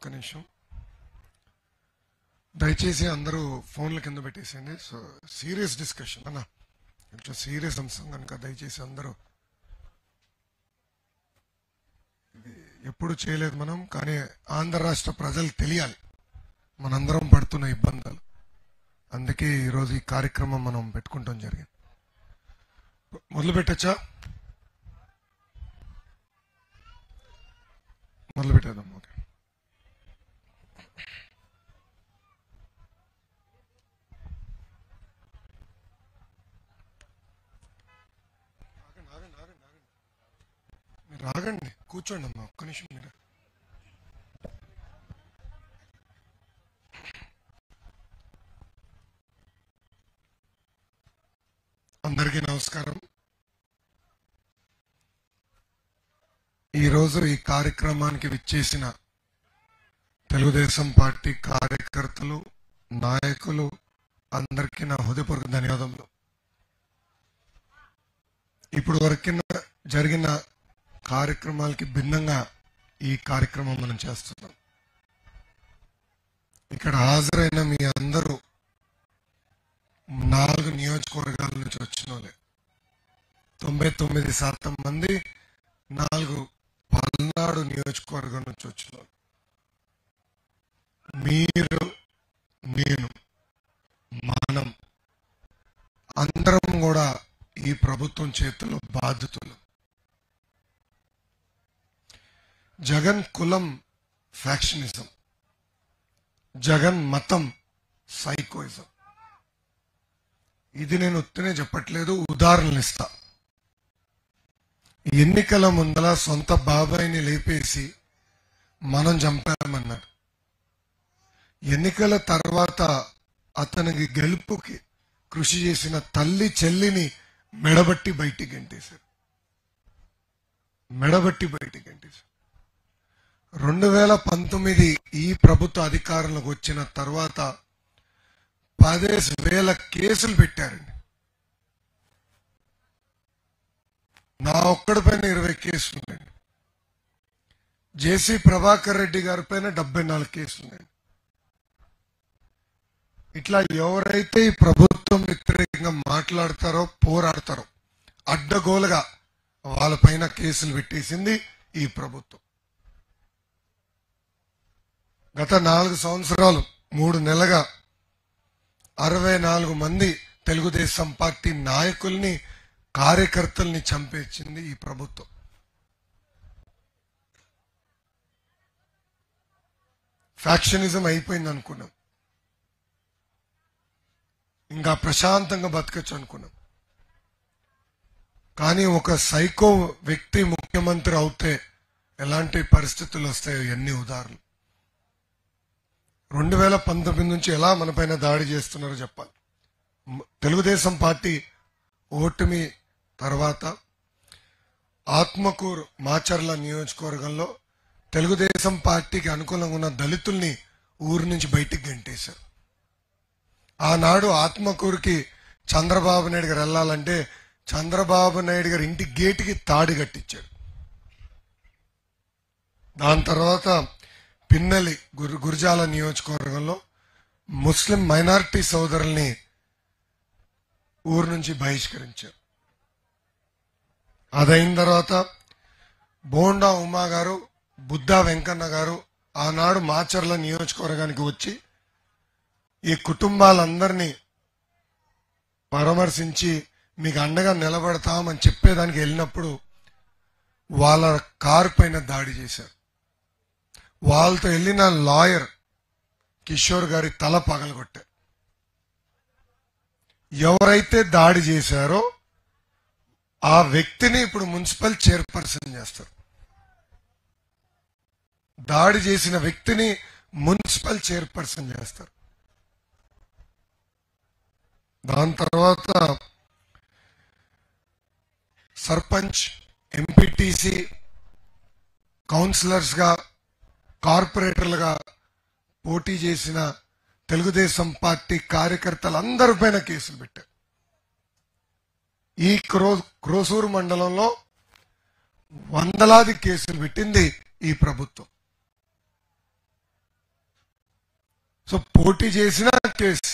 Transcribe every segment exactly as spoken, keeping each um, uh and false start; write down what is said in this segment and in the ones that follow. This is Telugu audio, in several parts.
ఒక్క నిమిషం దయచేసి అందరూ ఫోన్ల కింద పెట్టేసేయండి. సో సీరియస్ డిస్కషన్ అన్న, కొంచెం సీరియస్ అంశం కనుక దయచేసి అందరూ, ఇది ఎప్పుడు చేయలేదు మనం, కానీ ఆంధ్ర రాష్ట్ర ప్రజలు తెలియాలి మనందరం పడుతున్న ఇబ్బందులు. అందుకే ఈరోజు ఈ కార్యక్రమం మనం పెట్టుకుంటాం జరిగింది. మొదలు పెట్టచ్చా? మొదలు పెట్టేద్దాం. ఓకే. మీరు రాగండి, కూర్చోండి అమ్మా, ఒక్క నిమిషం. మీరు అందరికీ నమస్కారం. ఈరోజు ఈ కార్యక్రమానికి విచ్చేసిన తెలుగుదేశం పార్టీ కార్యకర్తలు, నాయకులు అందరికీ నా హృదయపూర్వక ధన్యవాదములు. ఇప్పుడు వరకు జరిగిన కార్యక్రమాలకి భిన్నంగా ఈ కార్యక్రమం మనం చేస్తున్నాం. ఇక్కడ హాజరైన మీ అందరూ నాలుగు నియోజకవర్గాల నుంచి వచ్చిన వాళ్ళే. తొంభై తొమ్మిది శాతం మంది నాలుగు పల్నాడు నియోజకవర్గం నుంచి వచ్చిన వాళ్ళు. మీరు, నేను, మనం అందరం కూడా ఈ ప్రభుత్వం చేతిలో బాధితులు. జగన్ కులం ఫ్యాక్షనిజం, జగన్ మతం సైకోయిజం. ఇది నేను ఉత్తనే చెప్పట్లేదు, ఉదాహరణలు ఇస్తా. ఎన్నికల ముందల సొంత బాబాయిని లేపేసి మనం చంపామన్నాడు. ఎన్నికల తర్వాత అతనికి గెలుపుకి కృషి చేసిన తల్లి చెల్లిని మెడబట్టి బయటికి గంటేశారు. మెడబట్టి బయటికి గంటేశారు. రెండు వేల పంతొమ్మిది ఈ ప్రభుత్వ అధికారంలోకి వచ్చిన తర్వాత పదేసి వేల కేసులు పెట్టారండి. నా ఒక్కడి పైన ఇరవై కేసులు ఉన్నాయండి. జేసీ ప్రభాకర్ రెడ్డి గారి పైన డెబ్బై నాలుగు కేసులు ఉన్నాయండి. ఇట్లా ఎవరైతే ఈ ప్రభుత్వం వ్యతిరేకంగా మాట్లాడతారో, పోరాడతారో, అడ్డగోలుగా వాళ్ళపైన కేసులు పెట్టేసింది ఈ ప్రభుత్వం. గత నాలుగు సంవత్సరాలు మూడు నెలలుగా అరవై నాలుగు మంది తెలుగుదేశం పార్టీ నాయకుల్ని, కార్యకర్తల్ని చంపేసింది ఈ ప్రభుత్వం. ఫ్యాక్షనిజం అయిపోయింది అనుకున్నాం, ఇంకా ప్రశాంతంగా బతకచ్చు అనుకున్నాం. కానీ ఒక సైకో వ్యక్తి ముఖ్యమంత్రి అవుతే ఎలాంటి పరిస్థితులు వస్తాయో ఎన్ని ఉదాహరణలు. రెండు వేల పంతొమ్మిది నుంచి ఎలా మనపైన దాడి చేస్తున్నారో చెప్పాలి. తెలుగుదేశం పార్టీ ఓటమి తర్వాత ఆత్మకూరు మాచర్ల నియోజకవర్గంలో తెలుగుదేశం పార్టీకి అనుకూలంగా ఉన్న దళితుల్ని ఊరు నుంచి బయటికి గంటేశారు. ఆనాడు ఆత్మకూరుకి చంద్రబాబు నాయుడు గారు వెళ్ళాలంటే చంద్రబాబు నాయుడు గారి ఇంటి గేటుకి తాడి కట్టించాడు. దాని తర్వాత పిన్నెలి గుర్ గురజాల నియోజకవర్గంలో ముస్లిం మైనారిటీ సోదరుల్ని ఊరు నుంచి బహిష్కరించారు. అదైన తర్వాత బోండా ఉమా గారు, బుద్ధా వెంకన్న గారు ఆనాడు మాచర్ల నియోజకవర్గానికి వచ్చి ఈ కుటుంబాలందరినీ పరామర్శించి మీకు అండగా నిలబడతామని చెప్పేదానికి వెళ్ళినప్పుడు వాళ్ళ కారు పైన దాడి చేశారు. వాళ్ళతో వెళ్ళిన లాయర్ కిషోర్ గారి తల పగలగొట్టారు. ఎవరైతే దాడి చేశారో ఆ వ్యక్తిని ఇప్పుడు మున్సిపల్ చైర్పర్సన్ చేస్తారు. దాడి చేసిన వ్యక్తిని మున్సిపల్ చైర్పర్సన్ చేస్తారు. దాని తర్వాత సర్పంచ్, ఎంపీటీసీ, కౌన్సిలర్స్ గా, కార్పొరేటర్లుగా పోటీ చేసిన తెలుగుదేశం పార్టీ కార్యకర్తలందరి పైన కేసులు పెట్టారు. ఈ క్రో క్రోసూరు మండలంలో వందలాది కేసులు పెట్టింది ఈ ప్రభుత్వం. సో పోటీ చేసిన కేసు.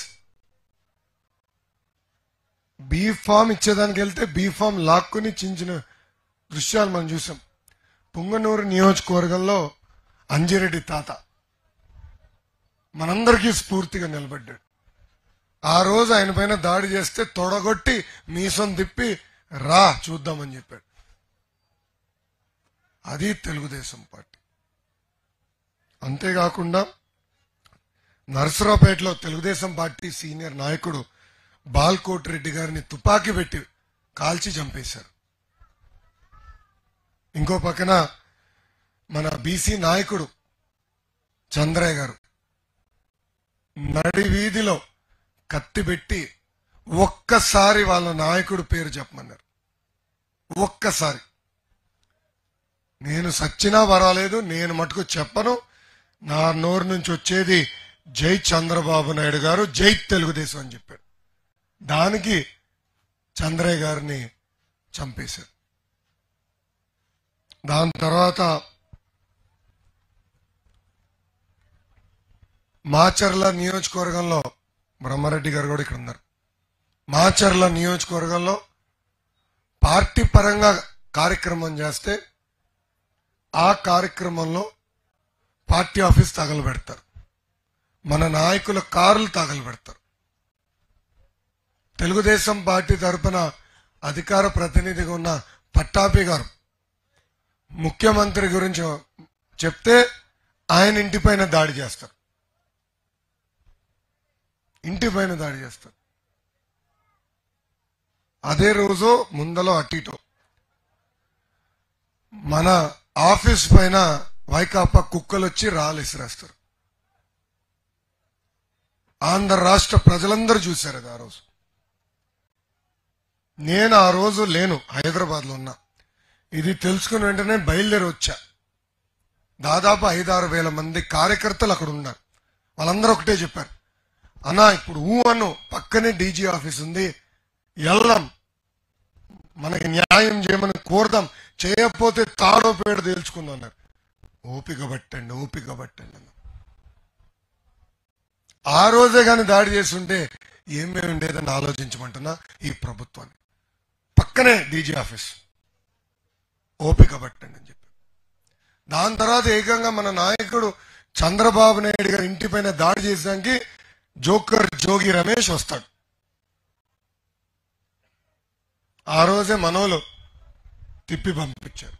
బీ ఫామ్ ఇచ్చేదానికి వెళ్తే బీ ఫామ్ లాక్కుని చించిన దృశ్యాలు మనం చూసాం. పుంగనూరు నియోజకవర్గంలో అంజిరెడ్డి తాత మనందరికీ స్ఫూర్తిగా నిలబడ్డాడు. ఆ రోజు ఆయన పైన దాడి చేస్తే తొడగొట్టి మీసం తిప్పి రా చూద్దామని చెప్పాడు. అది తెలుగుదేశం పార్టీ. అంతేకాకుండా నర్సరావుపేటలో తెలుగుదేశం పార్టీ సీనియర్ నాయకుడు బాల్కోటి రెడ్డి గారిని తుపాకీ పెట్టి కాల్చి చంపేశారు. ఇంకో పక్కన మన బీసీ నాయకుడు చంద్రయ్య గారు నడి వీధిలో కత్తి పెట్టి ఒక్కసారి వాళ్ళ నాయకుడు పేరు చెప్పమన్నారు. ఒక్కసారి. నేను సచ్చినా పర్వాలేదు, నేను మటుకు చెప్పను, నా నోరు నుంచి వచ్చేది జై చంద్రబాబు నాయుడు గారు, జై తెలుగుదేశం అని చెప్పాడు. దానికి చంద్రయ్య గారిని చంపేశారు. దాని తర్వాత మాచర్ల నియోజకవర్గంలో బ్రహ్మారెడ్డి గారు కూడా ఇక్కడ ఉన్నారు. మాచర్ల నియోజకవర్గంలో పార్టీ పరంగా కార్యక్రమం చేస్తే ఆ కార్యక్రమంలో పార్టీ ఆఫీస్ తగలబెడతారు, మన నాయకుల కార్లు తగలబెడతారు. తెలుగుదేశం పార్టీ తరఫున అధికార ప్రతినిధిగా ఉన్న పట్టాపి గారు ముఖ్యమంత్రి గురించి చెప్తే ఆయన ఇంటిపైన దాడి చేస్తారు, ఇంటిపైన దాడి చేస్తారు. అదే రోజు ముందలో అటీటో మన ఆఫీస్ పైన వైకాపా కుక్కలు వచ్చి రాళ్ళు ఇసిరేస్తారు. ఆంధ్ర రాష్ట్ర ప్రజలందరూ చూశారు అది. ఆ రోజు నేను ఆ రోజు లేను, హైదరాబాద్ లో ఉన్నా. ఇది తెలుసుకుని వెంటనే బయలుదేరి వచ్చా. దాదాపు ఐదారు వేల మంది కార్యకర్తలు అక్కడ ఉన్నారు. వాళ్ళందరూ ఒకటే చెప్పారు, అన్నా ఇప్పుడు ఊ అను పక్కనే డీజీ ఆఫీస్ ఉంది, ఎల్లం మనకి న్యాయం చేయమని కోరదాం, చేయకపోతే తాడో పేడ తేల్చుకుందాం అన్నారు. ఓపిక పట్టండి, ఓపిక పట్టండి అన్న. ఆ రోజే కానీ దాడి చేస్తుంటే ఏమేమి ఉండేదని ఆలోచించమంటున్నా ఈ ప్రభుత్వాన్ని. పక్కనే డీజీ ఆఫీస్, ఓపిక పట్టండి అని చెప్పి. దాని తర్వాత ఏకంగా మన నాయకుడు చంద్రబాబు నాయుడు గారి ఇంటిపైన దాడి చేసడానికి జోకర్ జోగి రమేష్ వస్తాడు. ఆ రోజే మనోలు తిప్పి పంపించారు.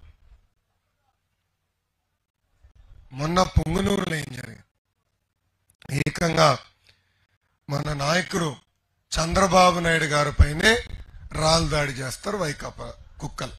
మొన్న పొంగునూరులో ఏం జరిగింది? ఏకంగా మన నాయకుడు చంద్రబాబు నాయుడు గారి పైనే రాళ్ళు దాడి చేస్తారు వైకాపా కుక్కలు.